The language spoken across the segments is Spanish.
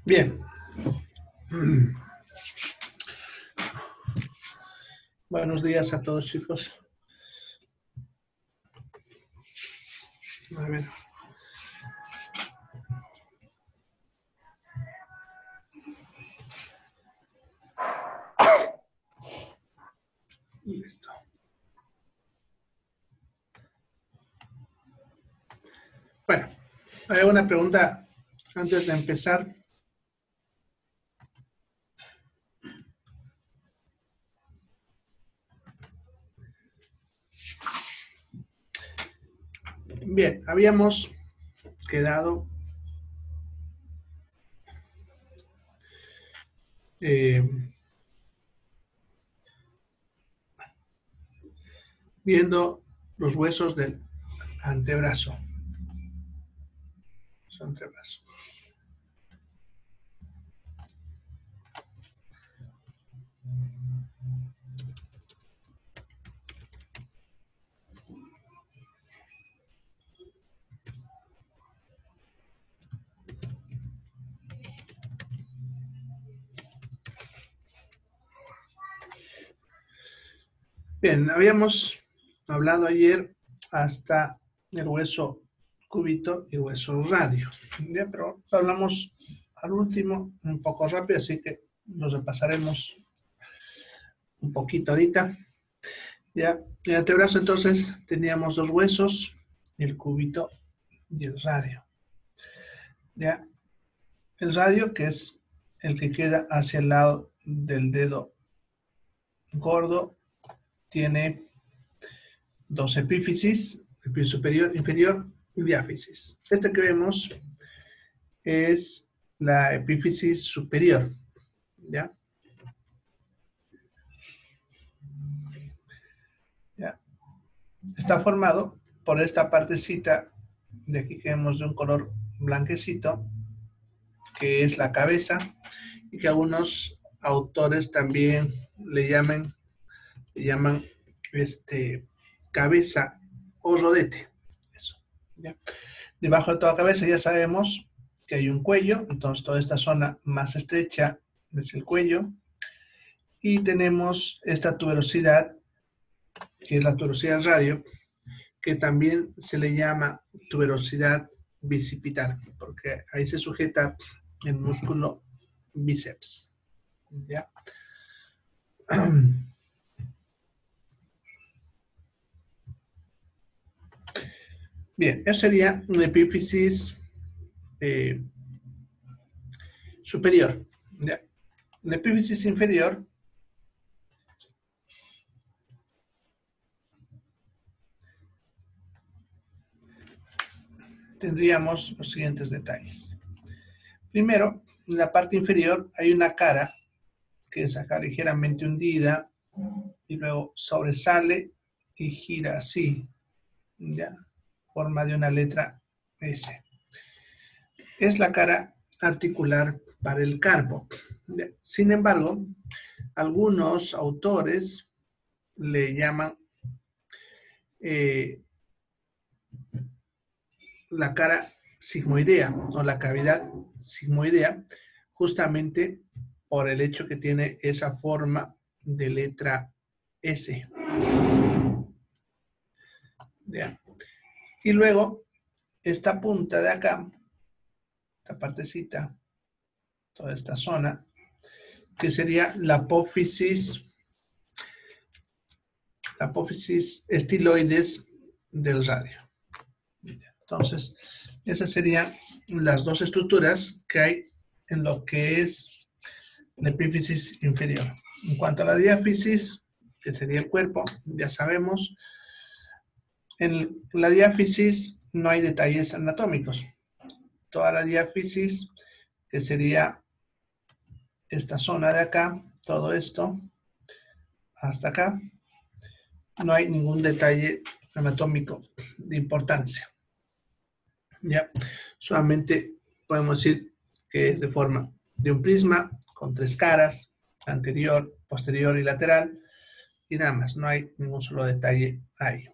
Bien. Buenos días a todos, chicos. A ver. Listo. Bueno, hay una pregunta antes de empezar. Bien, habíamos quedado viendo los huesos del antebrazo. Su antebrazo. Bien, habíamos hablado ayer hasta el hueso cúbito y hueso radio. Bien, pero hablamos al último un poco rápido, así que los repasaremos un poquito ahorita. Ya, en el antebrazo entonces teníamos dos huesos, el cúbito y el radio. Ya, el radio, que es el que queda hacia el lado del dedo gordo, tiene dos epífisis, epífisis superior, inferior y diáfisis. Este que vemos es la epífisis superior. ¿Ya? ¿Ya? Está formado por esta partecita de aquí que vemos de un color blanquecito, que es la cabeza, y que algunos autores también le llaman cabeza o rodete. Eso, ¿ya? Debajo de toda cabeza ya sabemos que hay un cuello, entonces toda esta zona más estrecha es el cuello, y tenemos esta tuberosidad, que es la tuberosidad radio, que también se le llama tuberosidad bicipital, porque ahí se sujeta el músculo bíceps. ¿Ya? Bien, eso sería una epífisis superior. ¿Ya? La epífisis inferior tendríamos los siguientes detalles. Primero, en la parte inferior hay una cara que es acá ligeramente hundida y luego sobresale y gira así, ¿ya? Forma de una letra S. Es la cara articular para el carpo. Sin embargo, algunos autores le llaman la cara sigmoidea o la cavidad sigmoidea, justamente por el hecho que tiene esa forma de letra S. ¿Ya? Y luego, esta punta de acá, esta partecita, toda esta zona, que sería la apófisis estiloides del radio. Entonces, esas serían las dos estructuras que hay en lo que es la epífisis inferior. En cuanto a la diáfisis, que sería el cuerpo, ya sabemos, en la diáfisis no hay detalles anatómicos. Toda la diáfisis, que sería esta zona de acá, todo esto, hasta acá, no hay ningún detalle anatómico de importancia. ¿Ya? Solamente podemos decir que es de forma de un prisma con tres caras, anterior, posterior y lateral, y nada más, no hay ningún solo detalle ahí.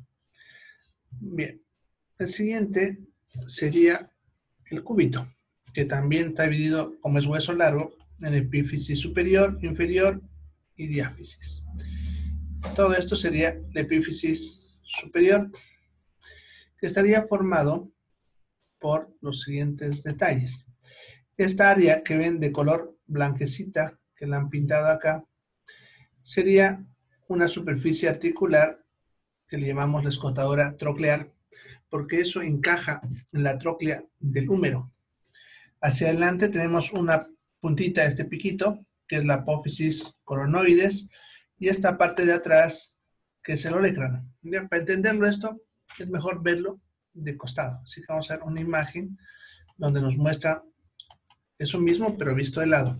Bien, el siguiente sería el cúbito. que también está dividido, como es hueso largo, en epífisis superior, inferior y diáfisis. Todo esto sería la epífisis superior, que estaría formado por los siguientes detalles. Esta área que ven de color blanquecita, que la han pintado acá, sería una superficie articular que le llamamos la escotadora troclear, porque eso encaja en la tróclea del húmero. Hacia adelante tenemos una puntita, este piquito, que es la apófisis coronoides, y esta parte de atrás, que es el olecrano. Para entenderlo esto, es mejor verlo de costado. Así que vamos a ver una imagen donde nos muestra eso mismo, pero visto de lado.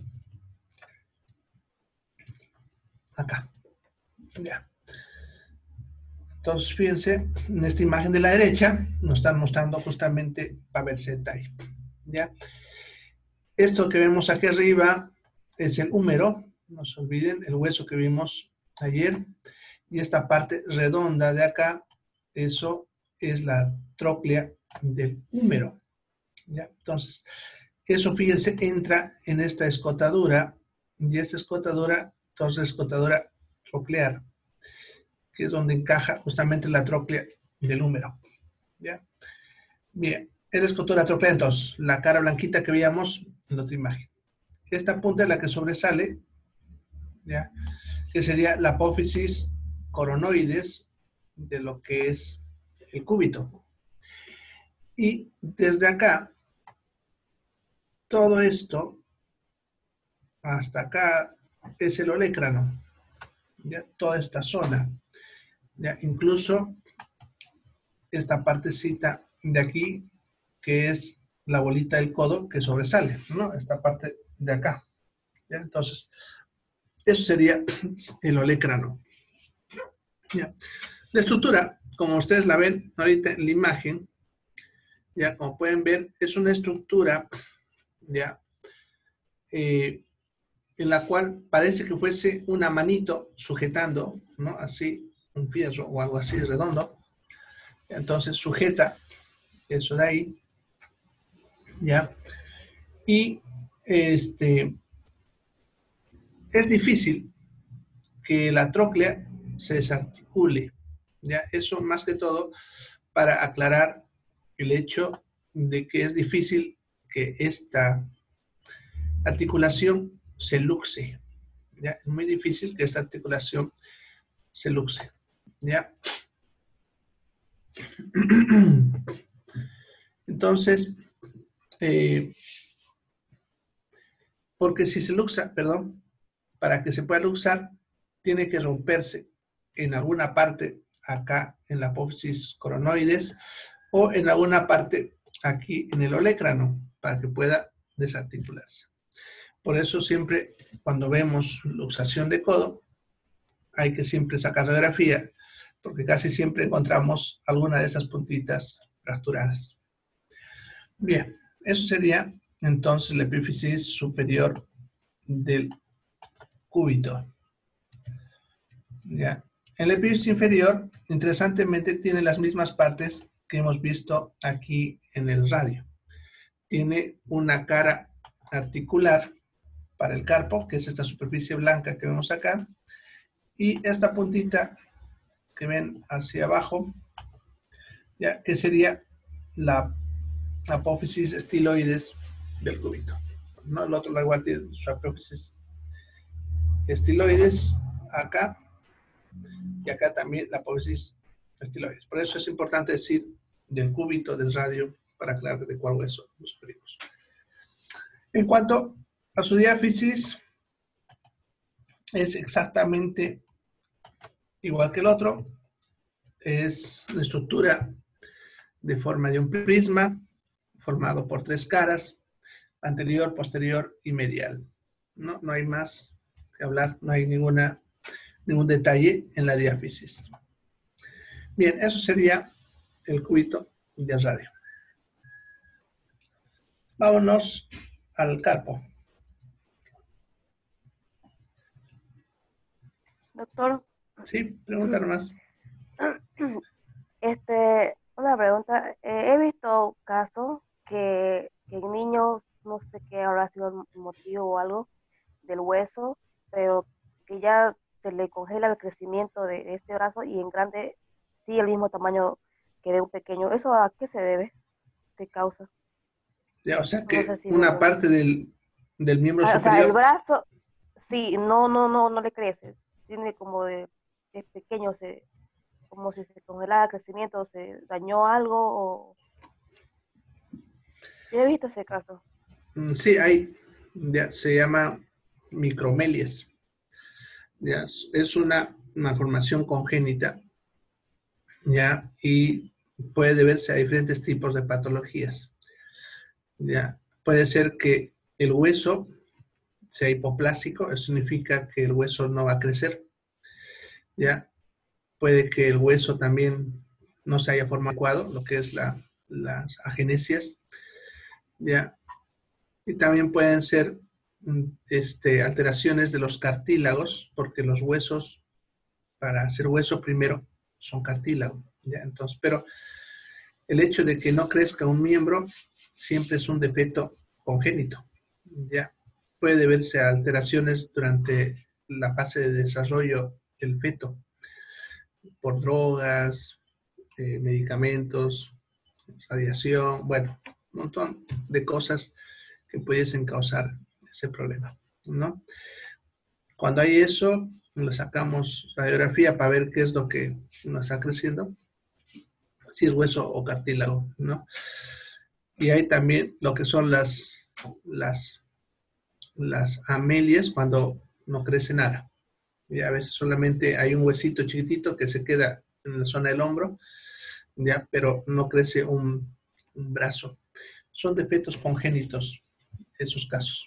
Acá. Ya. Entonces, fíjense, en esta imagen de la derecha, nos están mostrando justamente Pavel Zetai. ¿Ya? Esto que vemos aquí arriba es el húmero, no se olviden, el hueso que vimos ayer. Y esta parte redonda de acá, eso es la tróclea del húmero. ¿Ya? Entonces, eso, fíjense, entra en esta escotadura, y esta escotadura, entonces escotadura troclear, que es donde encaja justamente la tróclea del húmero. ¿Ya? Bien, es la escotadura troclear, entonces, la cara blanquita que veíamos en la otra imagen. Esta punta es la que sobresale, ¿ya? Que sería la apófisis coronoides de lo que es el cúbito. Y desde acá, todo esto, hasta acá, es el olecrano, ¿ya? Toda esta zona, ¿ya? Incluso esta partecita de aquí, que es la bolita del codo que sobresale, ¿no? Esta parte de acá, ¿ya? Entonces, eso sería el olecrano, ¿ya? La estructura, como ustedes la ven ahorita en la imagen, ya como pueden ver, es una estructura, ya, en la cual parece que fuese una manito sujetando, ¿no? Así, un fierro o algo así redondo. Entonces sujeta eso de ahí, ¿ya? Y es difícil que la tróclea se desarticule, ¿ya? Eso más que todo para aclarar el hecho de que es difícil que esta articulación se luxe, ¿ya? Es muy difícil que esta articulación se luxe, ¿ya? Entonces, porque si se luxa, perdón, para que se pueda luxar, tiene que romperse en alguna parte acá en la apófisis coronoides o en alguna parte aquí en el olecrano para que pueda desarticularse. Por eso siempre cuando vemos luxación de codo, hay que siempre sacar radiografía, porque casi siempre encontramos alguna de esas puntitas fracturadas. Bien, eso sería entonces la epífisis superior del cúbito. ¿Ya? En la epífisis inferior, interesantemente, tiene las mismas partes que hemos visto aquí en el radio. Tiene una cara articular para el carpo, que es esta superficie blanca que vemos acá, y esta puntita que ven hacia abajo, ¿ya? Que sería la apófisis estiloides del cúbito, ¿no? El otro igual tiene su apófisis estiloides acá, y acá también la apófisis estiloides. Por eso es importante decir del cúbito del radio para aclarar de cuál hueso nos referimos. En cuanto a su diáfisis, es exactamente igual que el otro. Es la estructura de forma de un prisma formado por tres caras, anterior, posterior y medial. No hay más que hablar, no hay ningún detalle en la diáfisis. Bien, eso sería el cúbito del radio. Vámonos al carpo. Doctor, Sí, pregunta nomás. una pregunta. He visto casos que que en niños, no sé qué habrá sido el motivo o algo del hueso, pero que ya se le congela el crecimiento de este brazo y en grande sí el mismo tamaño que de un pequeño. ¿Eso a qué se debe? ¿Qué causa? Ya, o sea No sé que si me una entiendes. parte del miembro Ah, o sea, el superior, brazo, sí, no le crece. Tiene como es pequeño, como si se congelara el crecimiento, se dañó algo o... Yo he visto ese caso. sí hay, ya, se llama micromelias. Ya, es una malformación congénita, ya, y puede deberse a diferentes tipos de patologías. Ya, puede ser que el hueso sea hipoplásico, eso significa que el hueso no va a crecer. Ya, puede que el hueso también no se haya formado adecuado, lo que es las agenesias, ya, y también pueden ser alteraciones de los cartílagos, porque los huesos, para ser hueso primero, son cartílago, ¿ya? Entonces, pero el hecho de que no crezca un miembro siempre es un defecto congénito, ¿ya? Puede deberse a alteraciones durante la fase de desarrollo del feto, por drogas, medicamentos, radiación, bueno, un montón de cosas que pudiesen causar ese problema, ¿no? Cuando hay eso, le sacamos radiografía para ver qué es lo que nos está creciendo, si es hueso o cartílago, ¿no? Y hay también lo que son las, las amelias cuando no crece nada. Y a veces solamente hay un huesito chiquitito que se queda en la zona del hombro, ya, pero no crece un brazo. Son defectos congénitos esos casos.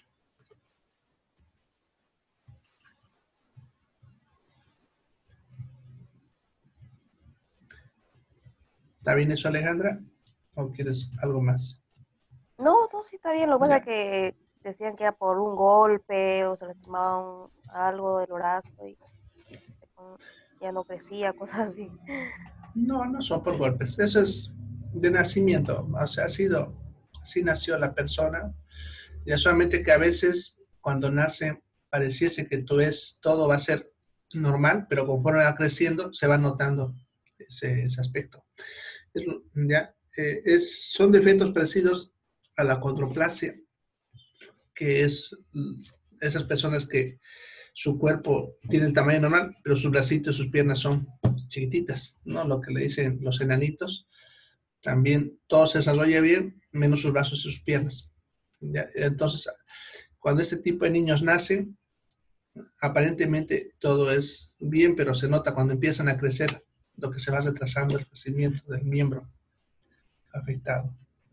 ¿Está bien eso, Alejandra? ¿O quieres algo más? No, no, sí está bien. Lo que pasa es Ya. que decían que era por un golpe o se lastimaban algo del brazo y se ya no crecía, cosas así. No, no son por golpes. Eso es de nacimiento. O sea, así nació la persona. Ya solamente que a veces cuando nace pareciese que todo va a ser normal, pero conforme va creciendo se va notando ese aspecto. Es, ya, son defectos parecidos a la condroplasia, que es esas personas que su cuerpo tiene el tamaño normal, pero sus bracitos y sus piernas son chiquititas, ¿no? Lo que le dicen los enanitos. También todo se desarrolla bien, menos sus brazos y sus piernas. ¿Ya? Entonces, cuando este tipo de niños nacen, aparentemente todo es bien, pero se nota cuando empiezan a crecer lo que se va retrasando el crecimiento del miembro afectado.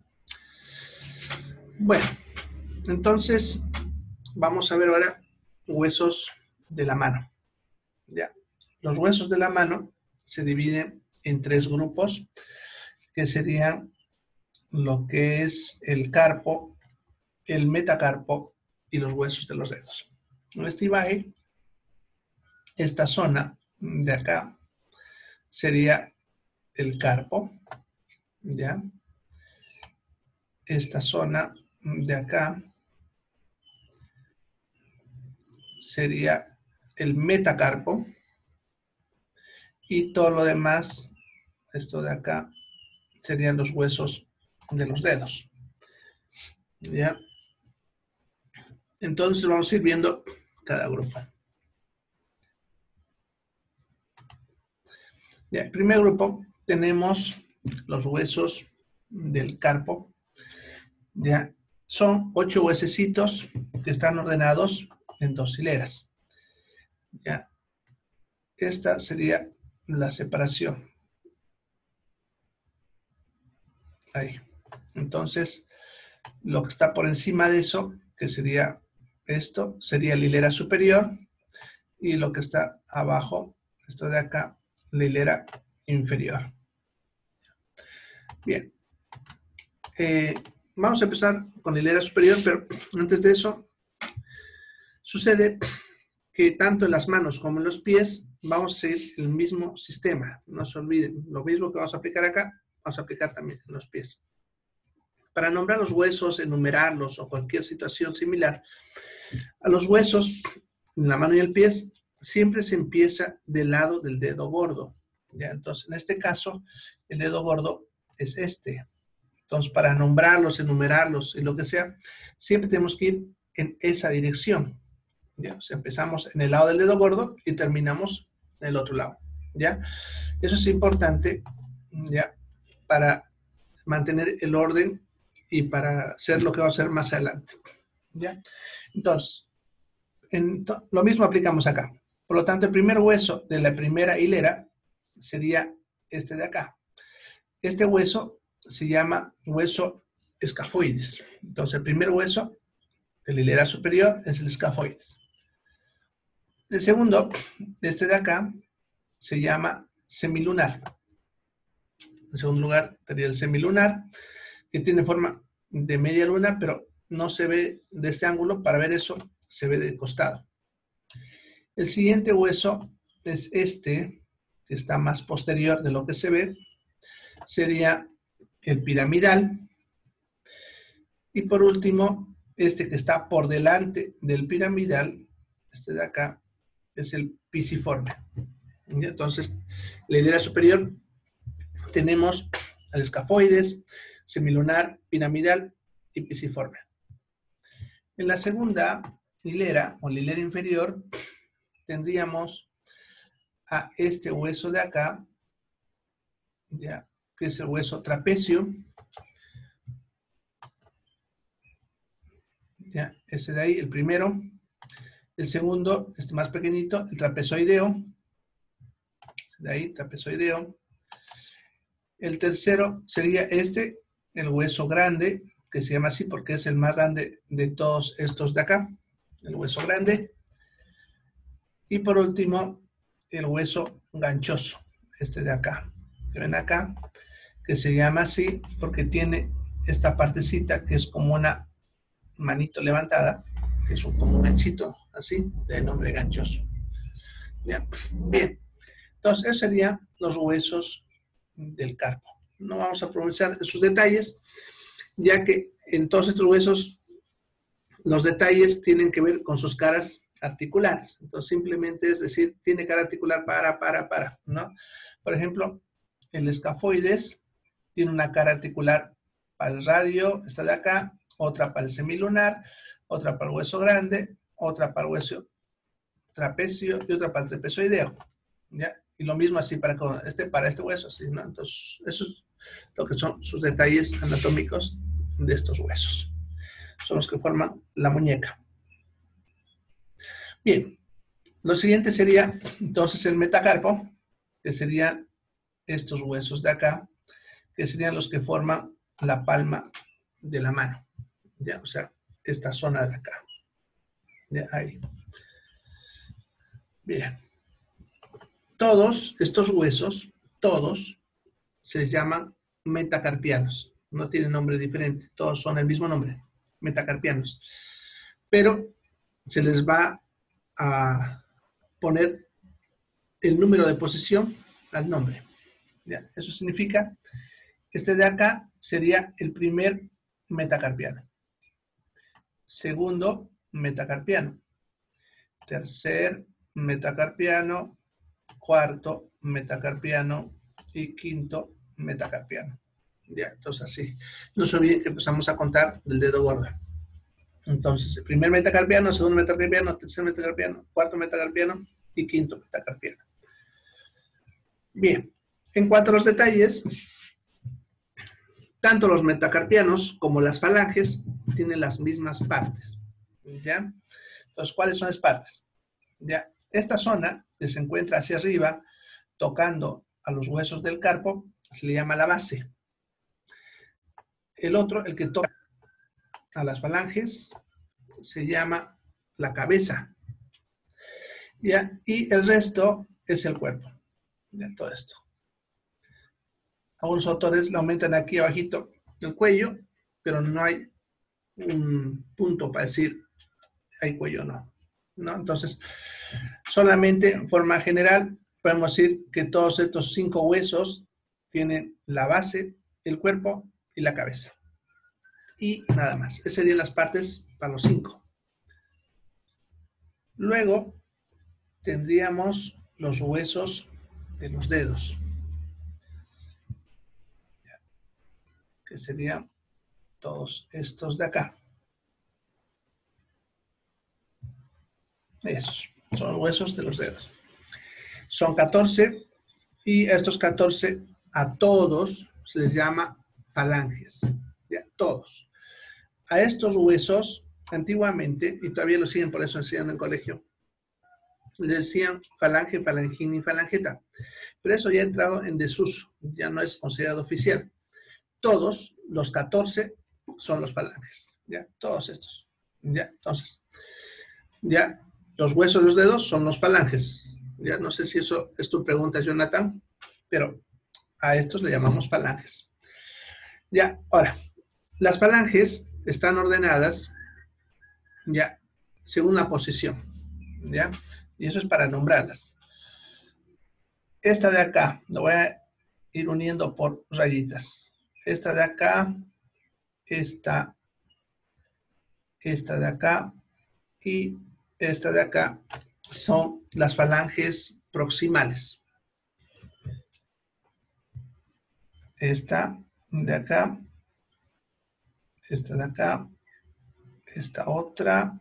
Bueno, entonces vamos a ver ahora huesos de la mano. ¿Ya? Los huesos de la mano se dividen en tres grupos, que serían lo que es el carpo, el metacarpo y los huesos de los dedos. En esta imagen, esta zona de acá sería el carpo, ¿ya? Esta zona de acá sería el metacarpo y todo lo demás, esto de acá, serían los huesos de los dedos, ¿ya? Entonces vamos a ir viendo cada grupo. Ya, el primer grupo tenemos los huesos del carpo. Ya, son 8 huesecitos que están ordenados en 2 hileras. Ya, esta sería la separación. Ahí. Entonces, lo que está por encima de eso, que sería esto, sería la hilera superior. Y lo que está abajo, esto de acá, la hilera inferior. Bien. Eh, Vamos a empezar con la hilera superior, pero antes de eso, sucede que tanto en las manos como en los pies vamos a seguir el mismo sistema. No se olviden, lo mismo que vamos a aplicar acá, vamos a aplicar también en los pies. para nombrar los huesos, enumerarlos o cualquier situación similar, a los huesos en la mano y el pie siempre se empieza del lado del dedo gordo. ¿Ya? Entonces, en este caso, el dedo gordo es este. Entonces, para nombrarlos, enumerarlos y lo que sea, siempre tenemos que ir en esa dirección. ¿Ya? O sea, empezamos en el lado del dedo gordo y terminamos en el otro lado. ¿Ya? Eso es importante, ¿ya? Para mantener el orden y para hacer lo que vamos a hacer más adelante. ¿Ya? Entonces, lo mismo aplicamos acá. Por lo tanto, el primer hueso de la primera hilera sería este de acá. Este hueso se llama hueso escafoides. Entonces, el primer hueso de la hilera superior es el escafoides. El segundo, este de acá, se llama semilunar. En segundo lugar, sería el semilunar, que tiene forma de media luna, pero no se ve de este ángulo. Para ver eso, se ve de costado. El siguiente hueso es este, que está más posterior de lo que se ve. Sería el piramidal. Y por último, este que está por delante del piramidal, este de acá, es el pisiforme. Entonces, la hilera superior tenemos el escafoides, semilunar, piramidal y pisiforme. En la segunda hilera, o la hilera inferior, tendríamos a este hueso de acá, ya, que es el hueso trapecio. Ya, ese de ahí, el primero. El segundo, este más pequeñito, el trapezoideo. De ahí, trapezoideo. El tercero sería este, el hueso grande, que se llama así porque es el más grande de todos estos de acá. El hueso grande. Y por último, el hueso ganchoso, este de acá. Que ven acá, que se llama así porque tiene esta partecita que es como una manito levantada, que es como un ganchito, así, de nombre ganchoso. Bien. Bien. Entonces, esos serían los huesos del carpo. No vamos a pronunciar sus detalles, ya que en todos estos huesos, los detalles tienen que ver con sus caras articulares. Entonces, simplemente es decir, tiene cara articular para, ¿no? Por ejemplo, el escafoides tiene una cara articular para el radio, esta de acá, otra para el semilunar, otra para el hueso grande, otra para el hueso trapecio y otra para el trapezoideo. ¿Ya? Y lo mismo así para este hueso, así, ¿no? Entonces, eso es lo que son sus detalles anatómicos de estos huesos. Son los que forman la muñeca. Bien, lo siguiente sería entonces el metacarpo, que serían estos huesos de acá, que serían los que forman la palma de la mano. ¿Ya? O sea, esta zona de acá. ¿Ya? Ahí. Bien. Todos estos huesos, todos, se llaman metacarpianos. No tienen nombre diferente. Todos son el mismo nombre, metacarpianos. Pero se les va a poner el número de posición al nombre. ¿Ya? Eso significa que este de acá sería el primer metacarpiano. Segundo metacarpiano. Tercer metacarpiano. Cuarto metacarpiano. Y quinto metacarpiano. Ya, entonces así. No se olviden que empezamos a contar del dedo gordo. Entonces, el primer metacarpiano, segundo metacarpiano, tercer metacarpiano, cuarto metacarpiano y quinto metacarpiano. Bien, en cuanto a los detalles, tanto los metacarpianos como las falanges tienen las mismas partes. ¿Ya? Entonces, ¿cuáles son las partes? ¿Ya? Esta zona que se encuentra hacia arriba, tocando a los huesos del carpo, se le llama la base. El otro, el que toca a las falanges, se llama la cabeza. ¿Ya? Y el resto es el cuerpo. ¿Ya? Todo esto. Algunos autores lo aumentan aquí abajito el cuello, pero no hay un punto para decir hay cuello o no. ¿No? Entonces, solamente en forma general podemos decir que todos estos 5 huesos tienen la base, el cuerpo y la cabeza. y nada más. Esas serían las partes para los 5. Luego tendríamos los huesos de los dedos, que serían todos estos de acá. Esos son huesos de los dedos. Son 14 y estos 14 a todos se les llama falanges. ¿Ya? Todos. A estos huesos, antiguamente, y todavía lo siguen por eso enseñando en colegio, les decían falange, falangina y falangeta. Pero eso ya ha entrado en desuso, ya no es considerado oficial. Todos los 14 son los falanges. ¿Ya? Todos estos. ¿Ya? Entonces, ya los huesos de los dedos son los falanges. Ya no sé si eso es tu pregunta, Jonathan, pero a estos le llamamos falanges. Ya, ahora, las falanges están ordenadas ya según la posición. ¿Ya? Y eso es para nombrarlas. Esta de acá, lo voy a ir uniendo por rayitas. Esta de acá, esta de acá y esta de acá son las falanges proximales. Esta de acá, esta de acá, esta otra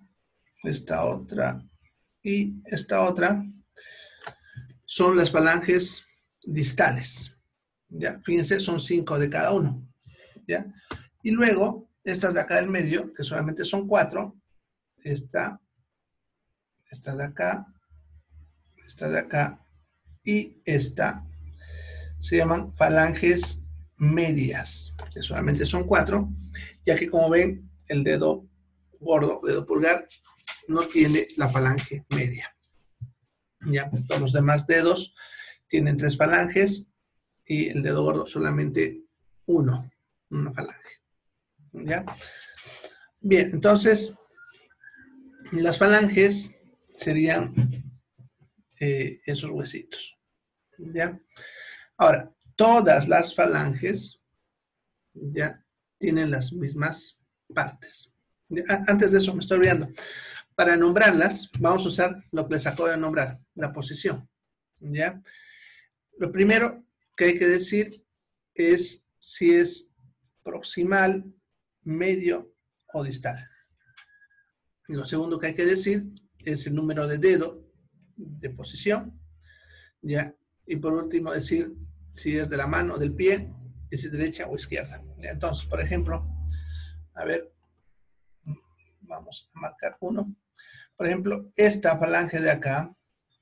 y esta otra son las falanges distales. ¿Ya? Fíjense, son 5 de cada uno. ¿Ya? Y luego, estas de acá del medio, que solamente son 4, esta de acá, esta de acá y esta, se llaman falanges medias, que solamente son 4, ya que como ven, el dedo gordo, dedo pulgar, no tiene la falange media. Ya, todos los demás dedos tienen 3 falanges y el dedo gordo solamente una falange. ¿Ya? Bien, entonces, las falanges serían esos huesitos. ¿Ya? Ahora, todas las falanges ya tienen las mismas partes. Antes de eso, me estoy olvidando. Para nombrarlas, vamos a usar lo que les acabo de nombrar, la posición. ¿Ya? Lo primero que hay que decir es si es proximal, medio o distal. Y lo segundo que hay que decir es el número de dedo de posición. ¿Ya? Y por último decir si es de la mano, del pie, y si es derecha o izquierda. ¿Ya? Entonces, por ejemplo, a ver, vamos a marcar uno. Por ejemplo, esta falange de acá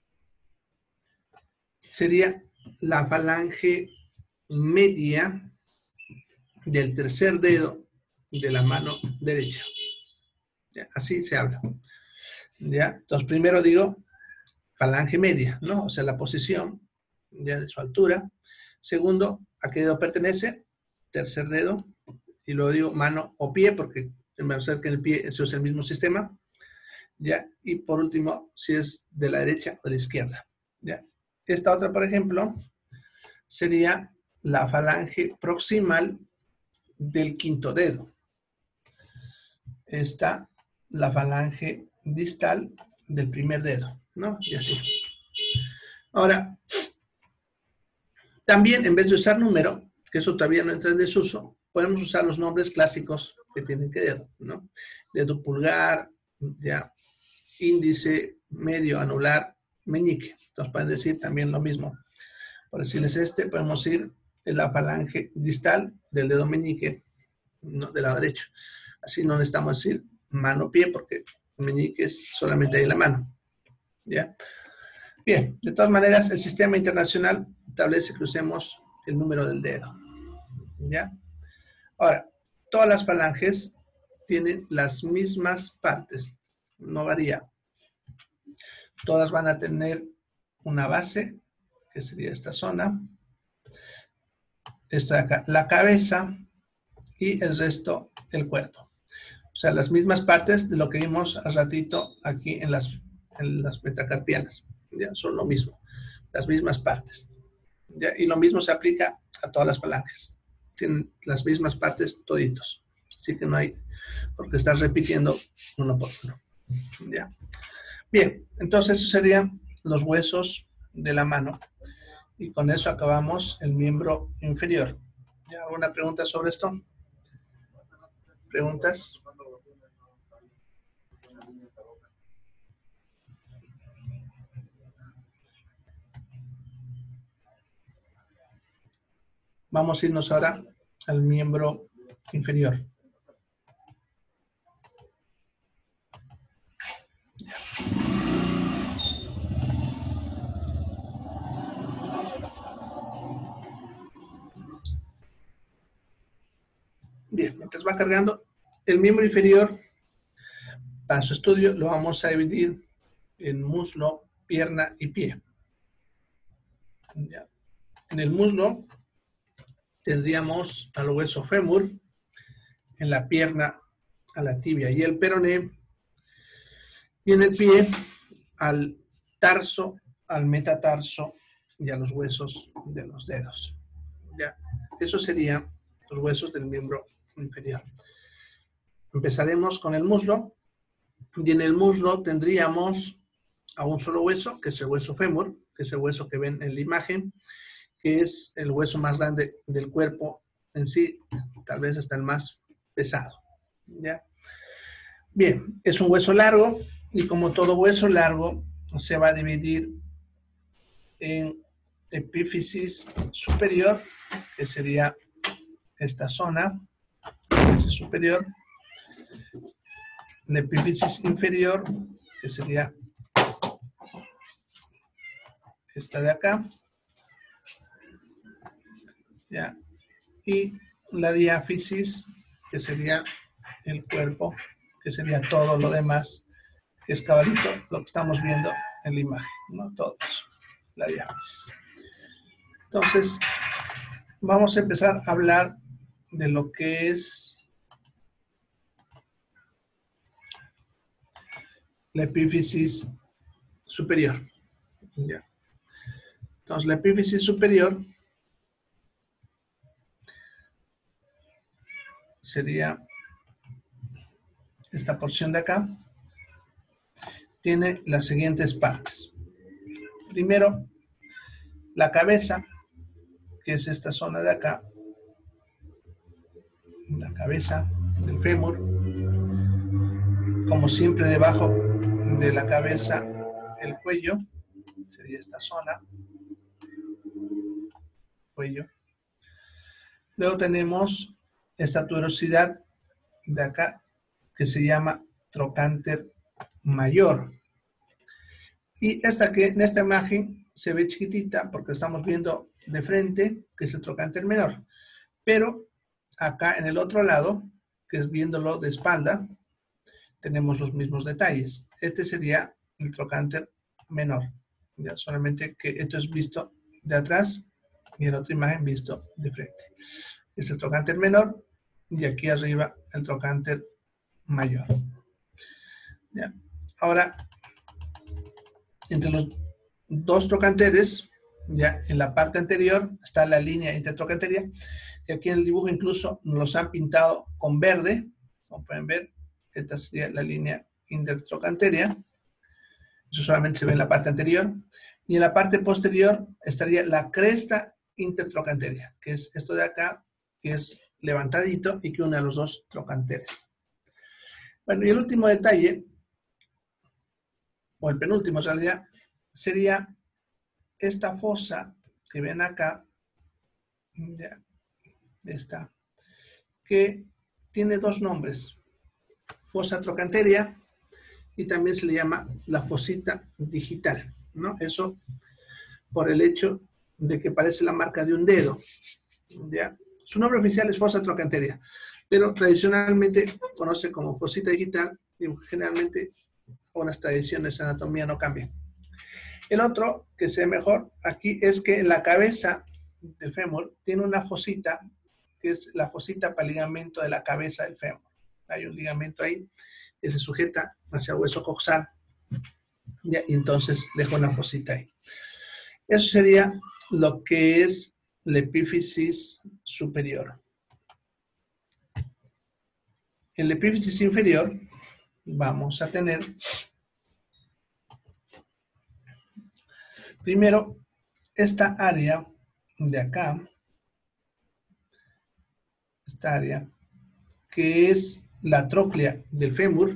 sería la falange media del tercer dedo de la mano derecha. ¿Ya? Así se habla. ¿Ya? Entonces, primero digo falange media, ¿no? O sea, la posición ya de su altura. Segundo, ¿a qué dedo pertenece? Tercer dedo. Y luego digo mano o pie, porque me acerca el pie, eso es el mismo sistema. ¿Ya? Y por último, si es de la derecha o de la izquierda. ¿Ya? Esta otra, por ejemplo, sería la falange proximal del quinto dedo. Esta, la falange distal del primer dedo, ¿no? Y así. Ahora, también en vez de usar número, que eso todavía no entra en desuso, podemos usar los nombres clásicos que tienen que dedo, ¿no? Dedo pulgar, ya, índice, medio, anular, meñique. Entonces pueden decir también lo mismo. Por decirles podemos ir en la falange distal del dedo meñique, ¿no? Del lado derecho. Así no necesitamos decir mano-pie porque el meñique es solamente ahí la mano. ¿Ya? Bien, de todas maneras, el sistema internacional establece que usemos el número del dedo. ¿Ya? Ahora, todas las falanges tienen las mismas partes, no varía. Todas van a tener una base, que sería esta zona. Esto de acá, la cabeza y el resto, el cuerpo. O sea, las mismas partes de lo que vimos hace ratito aquí en las metacarpianas. ¿Ya? Son lo mismo, las mismas partes. ¿Ya? Y lo mismo se aplica a todas las falanges. Tienen las mismas partes toditos. Así que no hay por qué estar repitiendo uno por uno. ¿Ya? Bien, entonces esos serían los huesos de la mano. Y con eso acabamos el miembro inferior. ¿Ya? ¿Alguna pregunta sobre esto? ¿Preguntas? Vamos a irnos ahora al miembro inferior. Bien, mientras va cargando, el miembro inferior, para su estudio, lo vamos a dividir en muslo, pierna y pie. ¿Ya? En el muslo tendríamos al hueso fémur, en la pierna a la tibia y el peroné, y en el pie al tarso, al metatarso y a los huesos de los dedos. ¿Ya? Eso serían los huesos del miembro inferior. Empezaremos con el muslo, y en el muslo tendríamos a un solo hueso, que es el hueso fémur, que es el hueso que ven en la imagen, que es el hueso más grande del cuerpo en sí, tal vez hasta el más pesado. ¿Ya? Bien, es un hueso largo y como todo hueso largo se va a dividir en epífisis superior, que sería esta zona, epífisis superior, la epífisis inferior, que sería esta de acá, ¿ya? Y la diáfisis, que sería el cuerpo, que sería todo lo demás, que es cabalito, lo que estamos viendo en la imagen, ¿no? Todo eso, la diáfisis. Entonces, vamos a empezar a hablar de lo que es la epífisis superior. ¿Ya? Entonces, la epífisis superior sería esta porción de acá. Tiene las siguientes partes. Primero, la cabeza, que es esta zona de acá, la cabeza del fémur, como siempre debajo de la cabeza el cuello, sería esta zona, cuello. Luego tenemos esta tuberosidad de acá, que se llama trocánter mayor. Y esta que en esta imagen se ve chiquitita porque estamos viendo de frente, que es el trocánter menor. Pero acá en el otro lado, que es viéndolo de espalda, tenemos los mismos detalles. Este sería el trocánter menor. Ya, solamente que esto es visto de atrás y en otra imagen visto de frente. Es el trocánter menor y aquí arriba el trocánter mayor. ¿Ya? Ahora, entre los dos trocánteres, ya en la parte anterior está la línea intertrocanteria, que aquí en el dibujo incluso nos los han pintado con verde, como pueden ver, esta sería la línea intertrocanteria, eso solamente se ve en la parte anterior, y en la parte posterior estaría la cresta intertrocanteria, que es esto de acá, que es levantadito y que une a los dos trocanteres. Bueno, y el último detalle, o el penúltimo en realidad, sería esta fosa que ven acá, ya, esta, que tiene dos nombres, fosa trocanteria y también se le llama la fosita digital, ¿no? Eso por el hecho de que parece la marca de un dedo, ¿ya? Su nombre oficial es fosa trocanteria, pero tradicionalmente conoce como fosita digital y generalmente con las tradiciones de anatomía no cambian. El otro, que se ve mejor aquí, es que la cabeza del fémur tiene una fosita, que es la fosita para el ligamento de la cabeza del fémur. Hay un ligamento ahí que se sujeta hacia el hueso coxal, ¿ya? Y entonces deja una fosita ahí. Eso sería lo que es la epífisis superior. en la epífisis inferior vamos a tener primero esta área de acá, esta área que es la tróclea del fémur,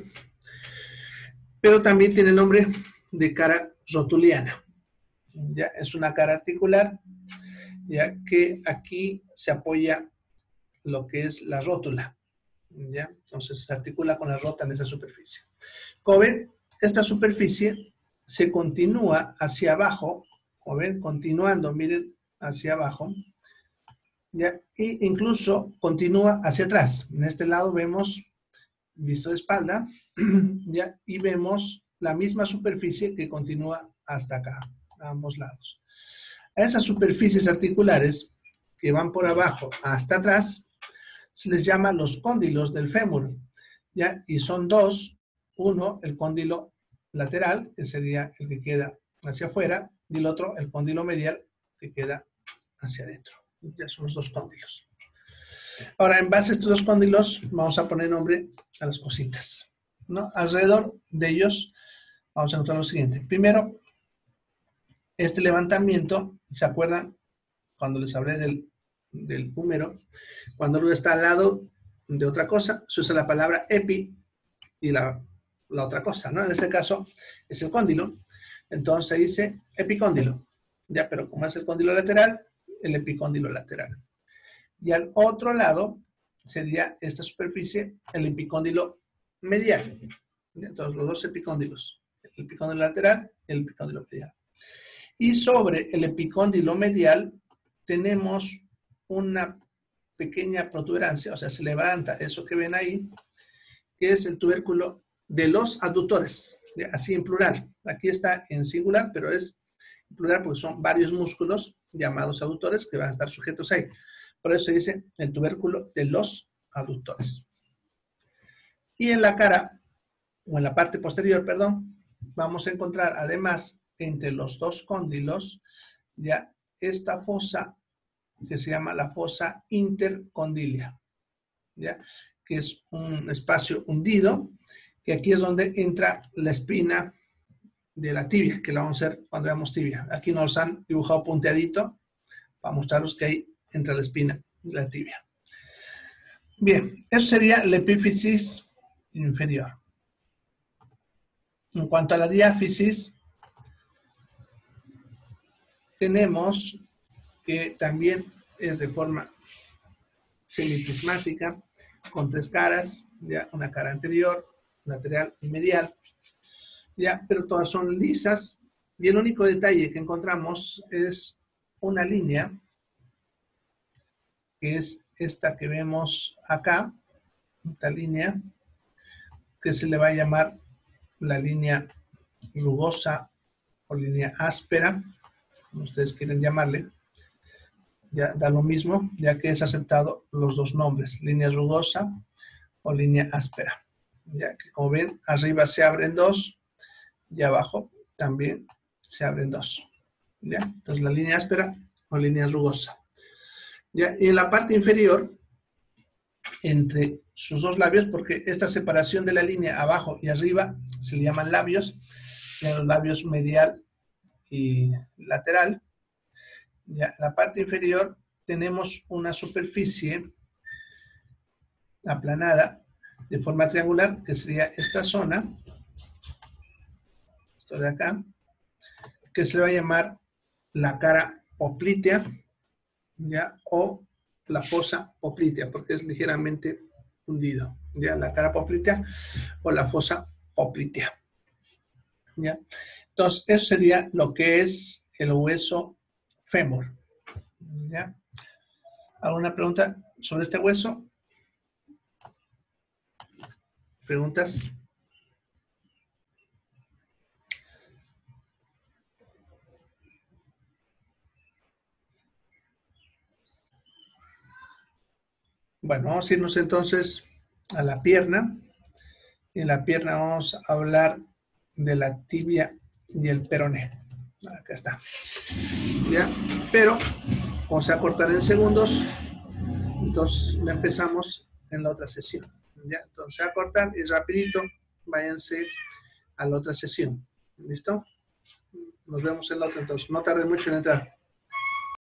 pero también tiene el nombre de cara rotuliana. Ya es una cara articular, ya que aquí se apoya lo que es la rótula. ¿Ya? Entonces se articula con la rota en esa superficie. Como ven, esta superficie se continúa hacia abajo, como ven, continuando, miren, hacia abajo, ¿ya? E incluso continúa hacia atrás. En este lado vemos, visto de espalda, ¿ya? Y vemos la misma superficie que continúa hasta acá, a ambos lados. A esas superficies articulares que van por abajo hasta atrás, se les llama los cóndilos del fémur, ¿ya? Y son dos, uno, el cóndilo lateral, que sería el que queda hacia afuera, y el otro, el cóndilo medial, que queda hacia adentro. Ya son los dos cóndilos. Ahora, en base a estos dos cóndilos, vamos a poner nombre a las cositas, ¿no? Alrededor de ellos, vamos a encontrar lo siguiente. Primero, este levantamiento, ¿se acuerdan? Cuando les hablé del húmero, cuando uno está al lado de otra cosa, se usa la palabra epi y la otra cosa, ¿no? En este caso es el cóndilo, entonces se dice epicóndilo, ya, pero como es el cóndilo lateral, el epicóndilo lateral. Y al otro lado sería esta superficie, el epicóndilo medial. Entonces los dos epicóndilos, el epicóndilo lateral y el epicóndilo medial. Y sobre el epicóndilo medial tenemos una pequeña protuberancia, o sea, se levanta eso que ven ahí, que es el tubérculo de los aductores, así en plural. Aquí está en singular, pero es en plural porque son varios músculos llamados aductores que van a estar sujetos ahí. Por eso se dice el tubérculo de los aductores. Y en la cara, o en la parte posterior, perdón, vamos a encontrar además entre los dos cóndilos ya esta fosa que se llama la fosa intercondilia, ¿ya? Que es un espacio hundido, que aquí es donde entra la espina de la tibia, que la vamos a ver cuando veamos tibia. Aquí nos han dibujado punteadito para mostraros que ahí entra la espina de la tibia. Bien, eso sería la epífisis inferior. En cuanto a la diáfisis, tenemos que también es de forma semiprismática, con tres caras, ya una cara anterior, lateral y medial, ya, pero todas son lisas, y el único detalle que encontramos es una línea, que es esta que vemos acá, esta línea, que se le va a llamar la línea rugosa o línea áspera, como ustedes quieren llamarle. Ya da lo mismo, ya que es aceptado los dos nombres, línea rugosa o línea áspera. Ya que como ven, arriba se abren dos y abajo también se abren dos. ¿Ya? Entonces la línea áspera o línea rugosa. ¿Ya? Y en la parte inferior, entre sus dos labios, porque esta separación de la línea abajo y arriba se le llaman labios, los labios medial y lateral. Ya, en la parte inferior tenemos una superficie aplanada de forma triangular, que sería esta zona, esto de acá, que se le va a llamar la cara poplitea, ¿ya? O la fosa poplitea, porque es ligeramente hundido, ¿ya? La cara poplitea o la fosa poplitea, ¿ya? Entonces, eso sería lo que es el hueso fémur, ¿ya? ¿Alguna pregunta sobre este hueso? ¿Preguntas? Bueno, vamos a irnos entonces a la pierna. En la pierna vamos a hablar de la tibia y el peroné. Acá está. ¿Ya? Pero, como se va a cortar en segundos, entonces empezamos en la otra sesión. ¿Ya? Entonces, a cortar y rapidito, váyanse a la otra sesión. ¿Listo? Nos vemos en la otra, entonces. No tarde mucho en entrar.